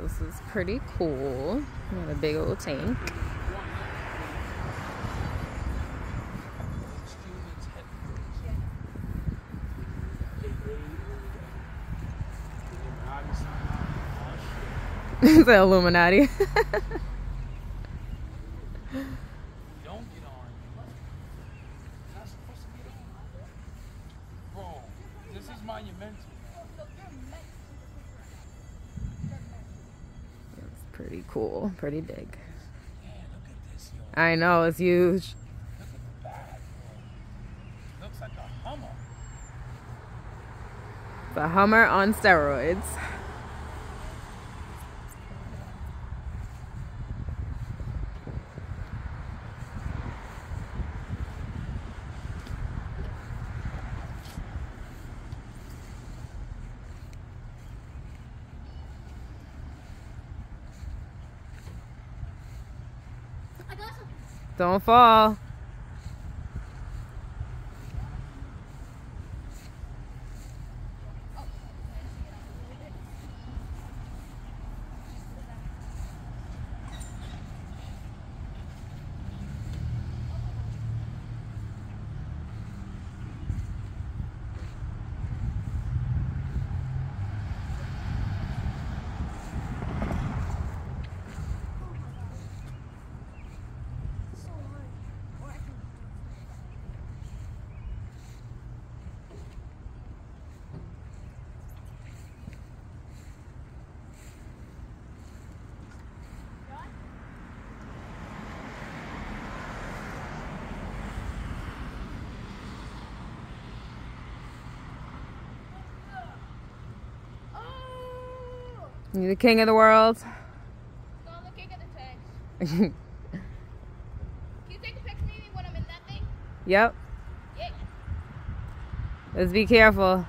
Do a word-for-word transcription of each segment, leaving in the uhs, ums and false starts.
This is pretty cool. Got a big old tank. The Illuminati. Don't get on. Not supposed to get on. Bro, this is monumental. It's pretty cool. Pretty big. Man, look at this, yo. I know, it's huge. Look at the back, bro. Looks like a Hummer. The Hummer on steroids. Don't fall. You're the king of the world. No, I'm the king of the tanks. Can you take a picture of me when I'm in that thing? Yep. Yeah. Let's be careful.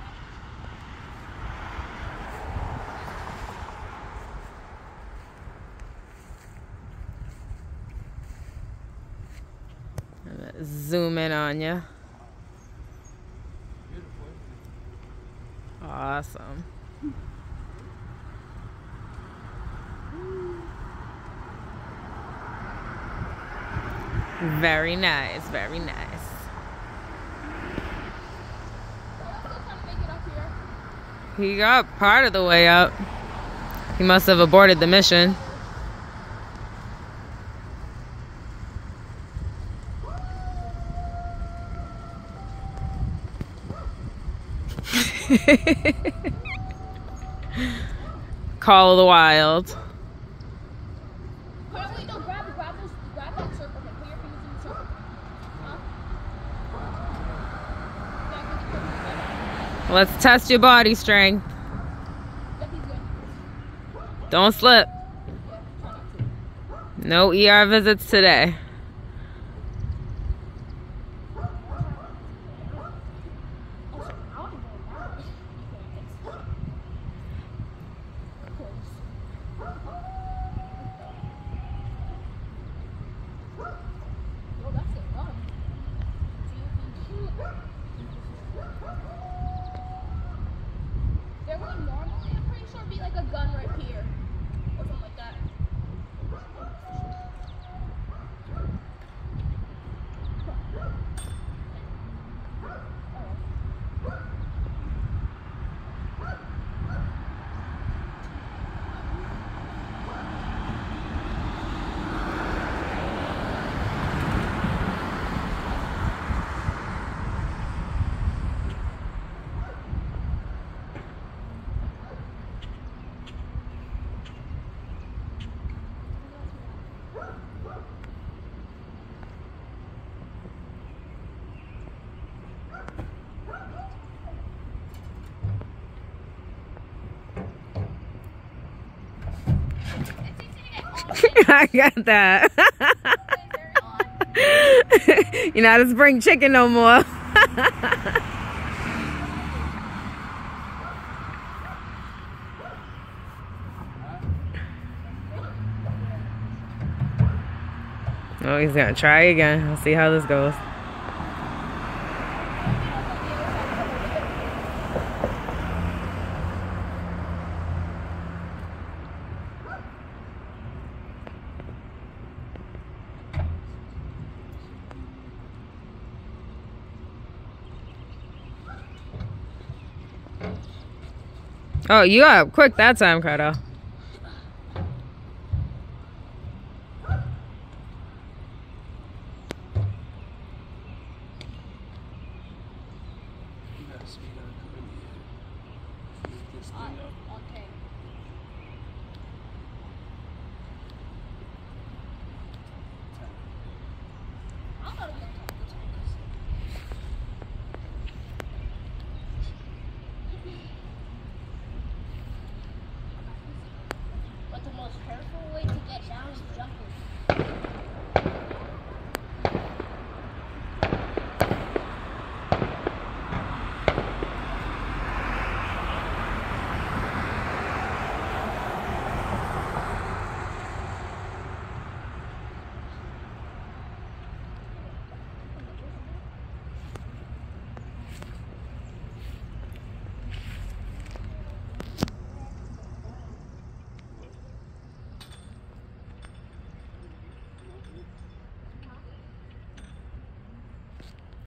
Zoom in on you. Awesome. Very nice, very nice. He got part of the way up. He must have aborted the mission. Call of the Wild. Let's test your body strength. Don't slip. No E R visits today. I got that. You're not a spring chicken no more. Oh, he's gonna try again. I'll see how this goes. Oh, you got up quick that time, Cardo. You gotta speed up. Speed this thing up.